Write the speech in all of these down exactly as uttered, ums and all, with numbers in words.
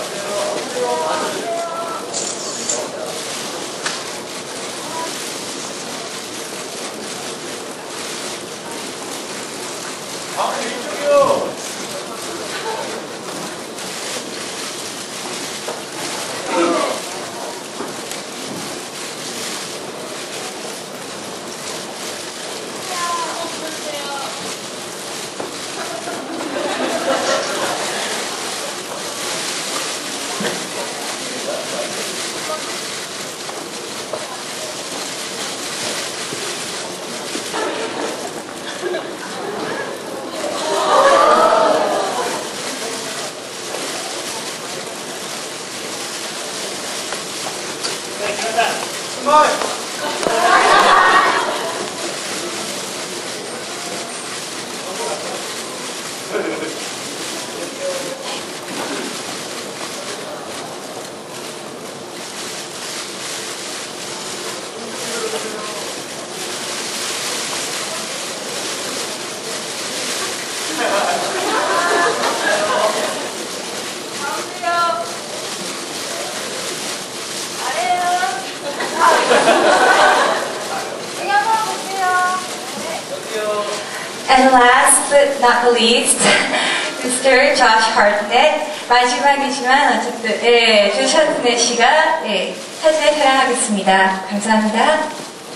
And last but not the least, 미스터 Josh Hartnett. 마지막이지만 어쨌든 예, 조시 하트넷 씨가 예, 사진을 촬영하겠습니다. 감사합니다.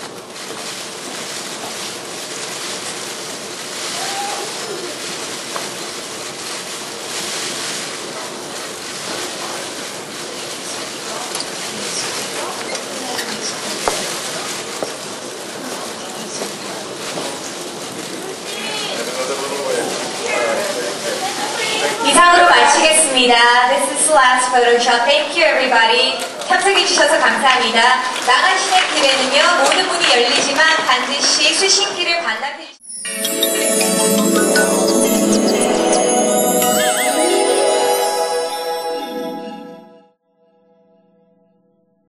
이상으로 마치겠습니다. This is the last photo shot. Thank you everybody. 참석해주셔서 감사합니다. 나가시는 길에는요, 모든 문이 열리지만 반드시 수신길을 반납해주세요.